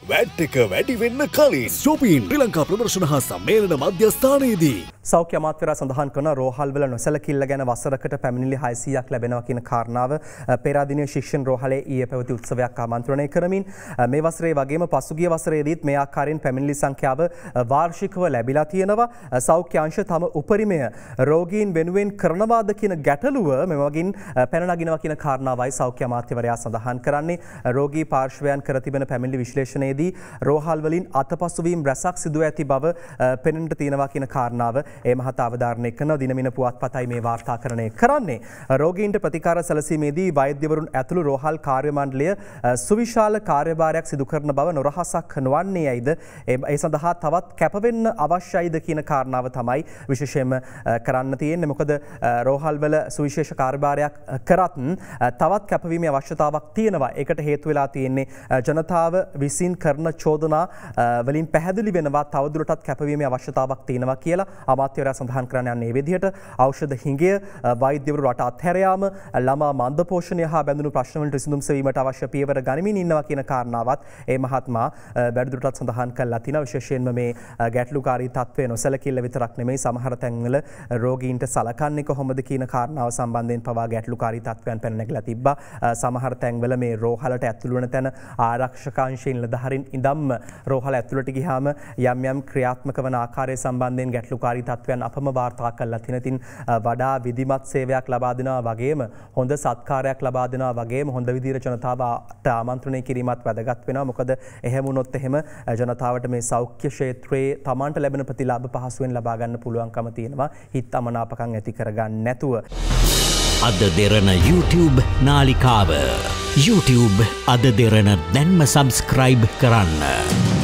VAT එක වැඩි වෙන්න කලින් shopping ශ්‍රී ලංකා ප්‍රදර්ශන හා සම්මේලන මධ්‍යස්ථානයේදී සෞඛ්‍ය අමාත්‍යවරයා සඳහන් කරන රෝහල්වල නොසැලකිල්ල ගැන වසරකට පැමිණිලි 600ක් ලැබෙනවා කියන කාරණාව පෙරාදින ශික්ෂණ රෝහලේ ඊයේ පැවති උත්සවයක් ආමන්ත්‍රණය කරමින් මේ වසරේ වගේම පසුගිය වසරේදීත් මේ ආකාරයෙන් පැමිණිලි සංඛ්‍යාව වාර්ෂිකව ලැබිලා තියෙනවා. සෞඛ්‍ය අංශ තම උපරිමය රෝගීන් වෙනුවෙන් කරනවාද කියන ගැටලුව මෙවගින් පැන නගිනවා කියන කාරණාවයි සෞඛ්‍ය අමාත්‍යවරයා සඳහන් කරන්නේ. රෝගී පාර්ශ්වයන් කර තිබෙන පැමිණිලි විශ්ලේෂණයේදී රෝහල් වලින් අතපසුවීම් රැසක් සිදු ඇති බව පෙනෙන්නට තියෙනවා කියන කාරණාව ඒ මහත අවධාරණය කරන දිනමින පුවත්පතයි මේ වාර්තාකරණය කරන්නේ. රෝගීන්ට ප්‍රතිකාර සැලසීමේදී වෛද්‍යවරුන් ඇතුළු රෝහල් කාර්ය මණ්ඩලය සුවිශාල කාර්යභාරයක් සිදු කරන බව නොරහසක් නොවන්නේ ඇයිද? ඒ සඳහා තවත් කැපවෙන්න අවශ්‍යයිද කියන කාරණාව තමයි විශේෂයෙන්ම කරන්න තියෙන්නේ. මොකද රෝහල් වල සුවිශේෂ කාර්යභාරයක් කරත් තවත් කැපවීමේ අවශ්‍යතාවක් තියෙනවා. ඒකට හේතු වෙලා තියෙන්නේ ජනතාව විසින් කරන චෝදනා වලින් පැහැදිලි වෙනවා තවදුරටත් කැපවීමේ අවශ්‍යතාවක් තියෙනවා කියලා අමාත්‍යවරයා සඳහන් කරන්න යන්නේ. මේ විදිහට ඖෂධ හිඟය, වෛද්‍යවරු රට අත්හැර යාම, ළමා මන්ද පෝෂණය හා බැඳුණු ප්‍රශ්න වලට විසඳුම් සෙවීමට අවශ්‍ය පියවර ගනිමින් ඉන්නවා කියන කාරණාවත් ඒ මහත්මයා වැඩිදුරටත් සඳහන් කරලා තිනවා. විශේෂයෙන්ම මේ ගැටලුකාරී තත්ත්වය නොසැලකිල්ල විතරක් නෙමෙයි සමහර තැන්වල රෝගීන්ට සලකන්නේ කොහොමද කියන කාරණාව සම්බන්ධයෙන් පවා ගැටලුකාරී තත්ත්වයන් පැන නැගලා තිබ්බා. සමහර තැන්වල මේ රෝහලට ඇතුළු වෙන තැන ආරක්ෂක අංශයෙන් නිලධාරීන් ඉඳන්ම රෝහල ඇතුළට ගියාම යම් යම් ක්‍රියාත්මක වන ආකාරය සම්බන්ධයෙන් ගැටලුකාරී තත්ත්වයන් අපම වාර්තා කරලා තිනතින් වඩා විධිමත් සේවයක් ලබා දෙනවා වගේම හොඳ සත්කාරයක් ලබා දෙනවා වගේම හොඳ විදිහට ජනතාවට ආමන්ත්‍රණය කිරීමත් වැදගත් වෙනවා. මොකද එහෙම වුණොත් එහෙම ජනතාවට මේ සෞඛ්‍ය ක්ෂේත්‍රයේ Tamanට ලැබෙන ප්‍රතිලාභ පහසුවෙන් ලබා ගන්න පුළුවන්කම තියෙනවා. හිත අමනාපකම් ඇති කරගන්න නැතුව. අද දෙරණ YouTube නාලිකාව YouTube අද දෙරණ දැන්ම subscribe කරන්න.